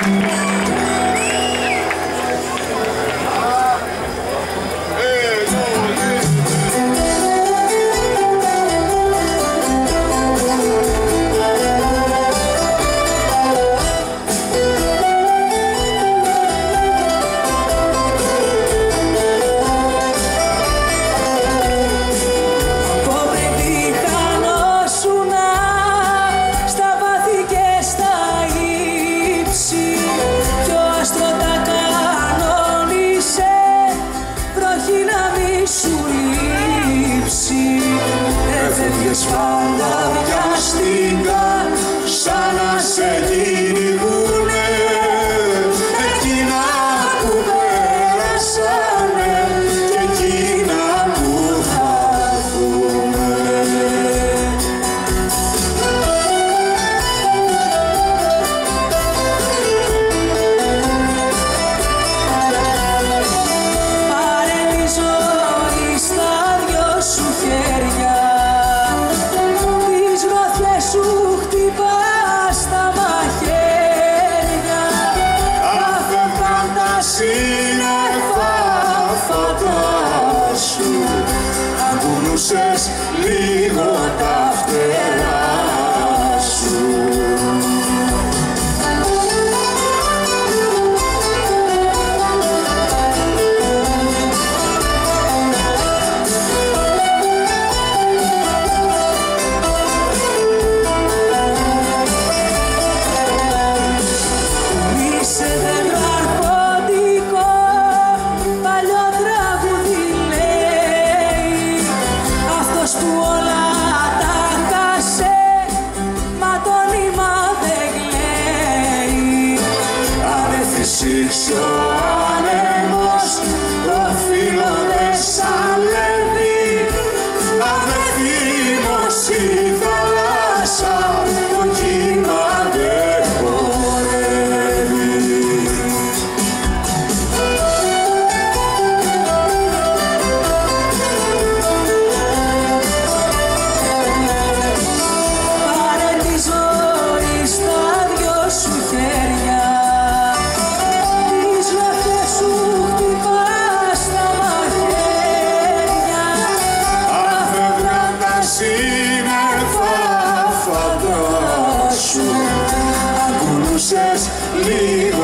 Λίγο τα φτερά σου. Είσαι δέντρο αρχοντικό, παλιό τραγούδι λέει, αυτός που όλα τα χάσε, μα το νήμα δεν κλαίει. Αν δεν φυσήξει ο άνεμος, το φύλλο δεν σαλεύει. Αν δεν θύμωσει η θάλασσα, το κύμα δεν χορεύει. Πάρε τη ζωή στα δυο σου χέρια, τις γραφές σου χτυπάς στα μαχαίρια. Αφευγαν τα σύννεφα φαντάσου, ακουνούσες λίγο